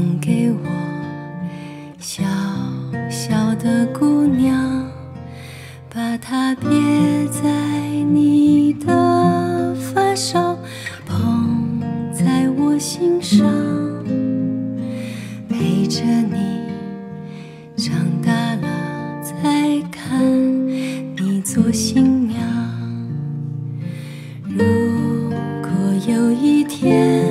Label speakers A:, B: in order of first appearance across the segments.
A: 送给我小小的姑娘，把它别在你的发梢，捧在我心上，陪着你长大了再看你做新娘。如果有一天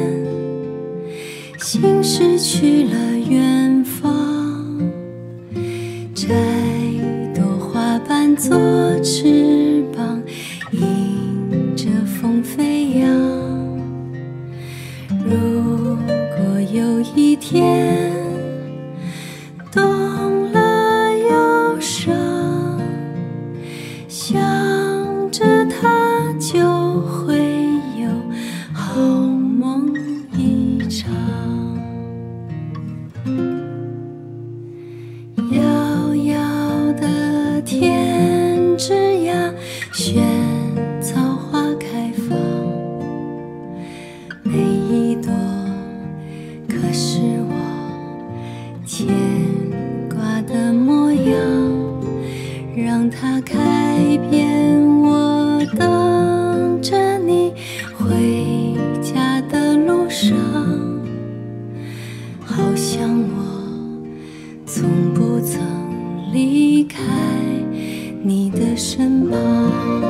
A: 心失去了远方，摘朵花瓣做翅膀，迎着风飞扬。如果有一天动了忧伤，想着它就会有好梦一场。遥遥的天之涯，萱草花开放，每一朵可是我牵挂的模样，让它开遍我等着你回家的路上，好像我从不曾离开你的身旁。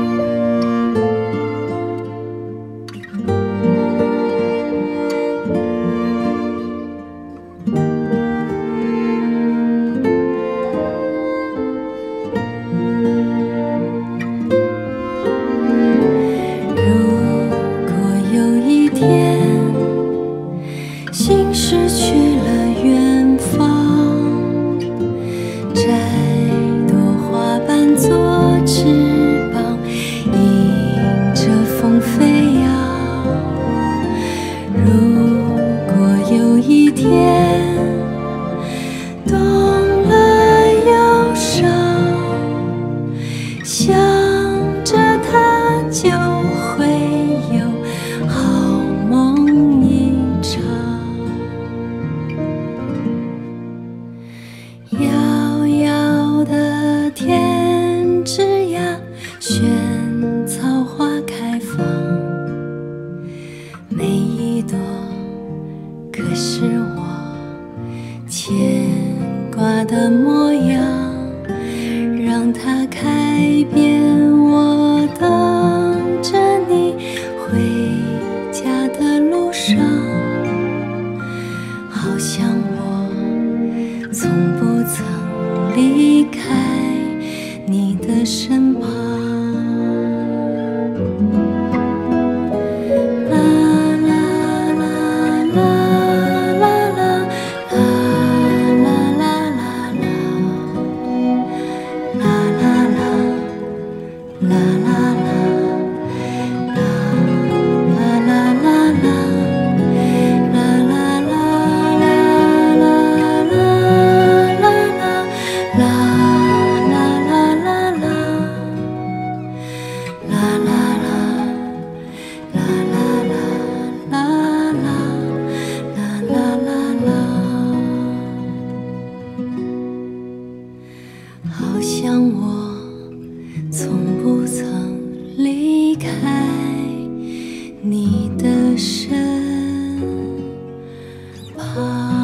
A: 心失去了远方，摘朵花瓣做翅膀，迎着风飞扬。如果有一天动了忧伤，想着它就会有好梦一场。遥遥的天之涯，萱草花开放，每一朵可是我牵挂的模样，让它开遍我等着你回家的路上，好像我从不曾离开你的身旁。好像我从不曾离开你的身旁。